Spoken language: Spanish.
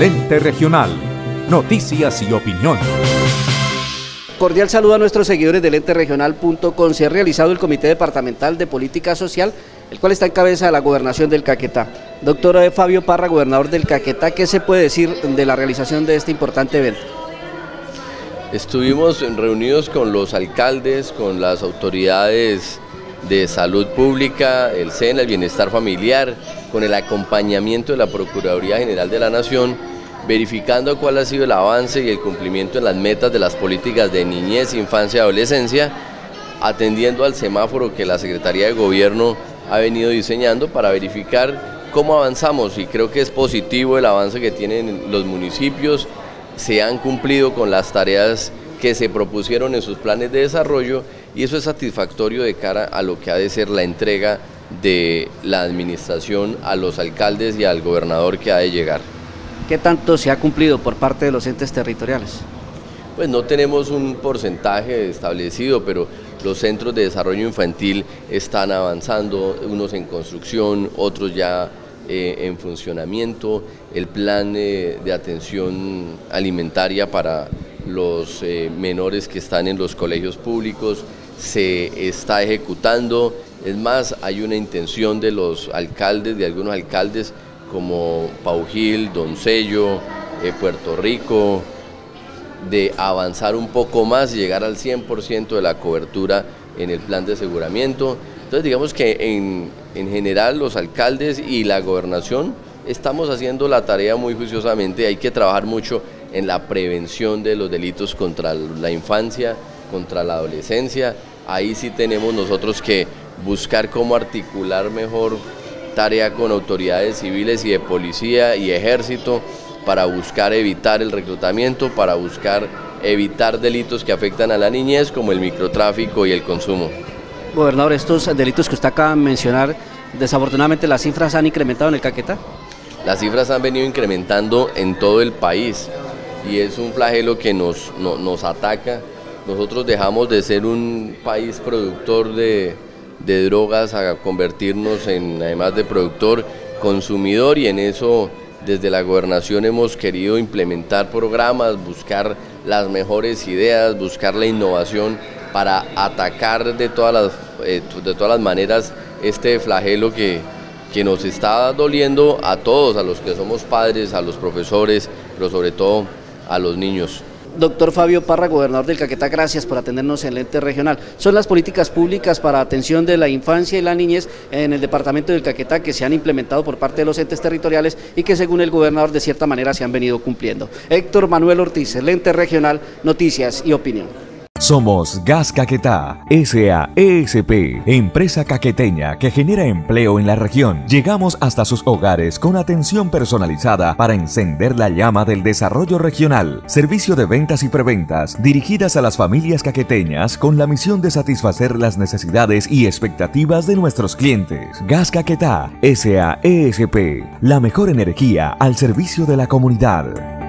El Ente Regional. Noticias y opinión. Cordial saludo a nuestros seguidores del Ente Regional.com. Se ha realizado el Comité Departamental de Política Social, el cual está en cabeza de la Gobernación del Caquetá. Doctor Fabio Parra, gobernador del Caquetá, ¿qué se puede decir de la realización de este importante evento? Estuvimos reunidos con los alcaldes, con las autoridades de salud pública, el SENA, el bienestar familiar, con el acompañamiento de la Procuraduría General de la Nación, verificando cuál ha sido el avance y el cumplimiento en las metas de las políticas de niñez, infancia y adolescencia, atendiendo al semáforo que la Secretaría de Gobierno ha venido diseñando para verificar cómo avanzamos, y creo que es positivo el avance que tienen los municipios. Se han cumplido con las tareas que se propusieron en sus planes de desarrollo, y eso es satisfactorio de cara a lo que ha de ser la entrega de la administración a los alcaldes y al gobernador que ha de llegar. ¿Qué tanto se ha cumplido por parte de los entes territoriales? Pues no tenemos un porcentaje establecido, pero los centros de desarrollo infantil están avanzando, unos en construcción, otros ya en funcionamiento. El plan de atención alimentaria para los menores que están en los colegios públicos se está ejecutando. Es más, hay una intención de los alcaldes, de algunos alcaldes como Paujil, Doncello, Puerto Rico, de avanzar un poco más y llegar al 100% de la cobertura en el plan de aseguramiento. Entonces digamos que en general los alcaldes y la gobernación estamos haciendo la tarea muy juiciosamente. Hay que trabajar mucho en la prevención de los delitos contra la infancia, contra la adolescencia. Ahí sí tenemos nosotros que buscar cómo articular mejor tarea con autoridades civiles y de policía y ejército para buscar evitar el reclutamiento, para buscar evitar delitos que afectan a la niñez como el microtráfico y el consumo. Gobernador, estos delitos que usted acaba de mencionar, desafortunadamente las cifras han incrementado en el Caquetá. Las cifras han venido incrementando en todo el país y es un flagelo que nos ataca. Nosotros dejamos de ser un país productor de drogas a convertirnos en, además de productor, consumidor, y en eso desde la gobernación hemos querido implementar programas, buscar las mejores ideas, buscar la innovación para atacar de todas las maneras este flagelo que nos está doliendo a todos, a los que somos padres, a los profesores, pero sobre todo a los niños. Doctor Fabio Parra, gobernador del Caquetá, gracias por atendernos en el Ente Regional. Son las políticas públicas para atención de la infancia y la niñez en el departamento del Caquetá que se han implementado por parte de los entes territoriales y que según el gobernador de cierta manera se han venido cumpliendo. Héctor Manuel Ortiz, el Ente Regional, Noticias y Opinión. Somos Gas Caquetá, SAESP, empresa caqueteña que genera empleo en la región. Llegamos hasta sus hogares con atención personalizada para encender la llama del desarrollo regional. Servicio de ventas y preventas dirigidas a las familias caqueteñas con la misión de satisfacer las necesidades y expectativas de nuestros clientes. Gas Caquetá, SAESP, la mejor energía al servicio de la comunidad.